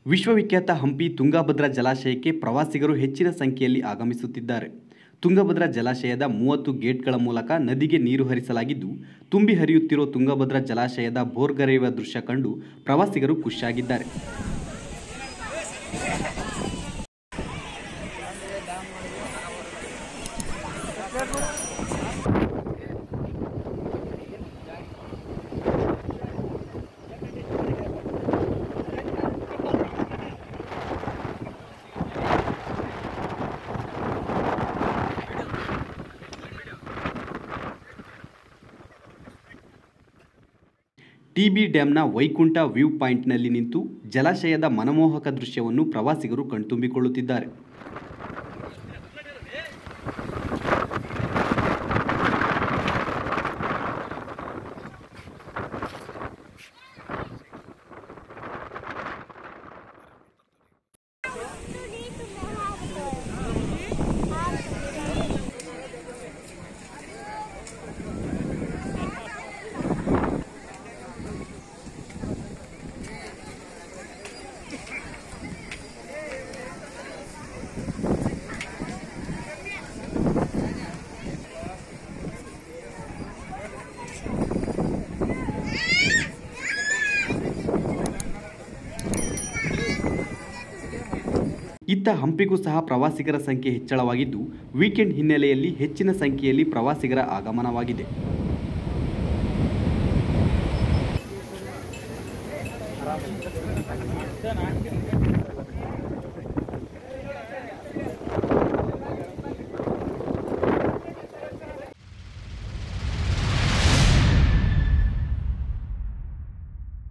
ವಿಶ್ವವಿಖ್ಯಾತ ಹಂಪಿ ತುಂಗಭದ್ರಾ ಜಲಾಶಯಕ್ಕೆ ಪ್ರವಾಸಿಗರು ಹೆಚ್ಚಿನ ಸಂಖ್ಯೆಯಲ್ಲಿ ಆಗಮಿಸುತ್ತಿದ್ದಾರೆ. ತುಂಗಭದ್ರಾ ಜಲಾಶಯದ 30 ಗೇಟ್ಗಳ ಮೂಲಕ ನದಿಗೆ ನೀರು ಹರಿಸಲಾಗಿದ್ದು, ತುಂಬಿ ಹರಿಯುತ್ತಿರುವ ತುಂಗಭದ್ರಾ ಜಲಾಶಯದ ಭೋರ್ಗರೆಯುವ ದೃಶ್ಯ ಕಂಡು ಪ್ರವಾಸಿಗರು ಖುಷಿಯಾಗಿದ್ದಾರೆ. ಟಿಬಿ ಡ್ಯಾಂನ ವೈಕುಂಠ ವ್ಯೂ ಪಾಯಿಂಟ್ನಲ್ಲಿ ನಿಂತು ಜಲಾಶಯದ ಮನಮೋಹಕ ದೃಶ್ಯವನ್ನು ಪ್ರವಾಸಿಗರು ಕಣ್ತುಂಬಿಕೊಳ್ಳುತ್ತಿದ್ದಾರೆ. ಇತ್ತ ಹಂಪಿಗೂ ಸಹ ಪ್ರವಾಸಿಗರ ಸಂಖ್ಯೆ ಹೆಚ್ಚಳವಾಗಿದ್ದು, ವೀಕೆಂಡ್ ಹಿನ್ನೆಲೆಯಲ್ಲಿ ಹೆಚ್ಚಿನ ಸಂಖ್ಯೆಯಲ್ಲಿ ಪ್ರವಾಸಿಗರ ಆಗಮನವಾಗಿದೆ.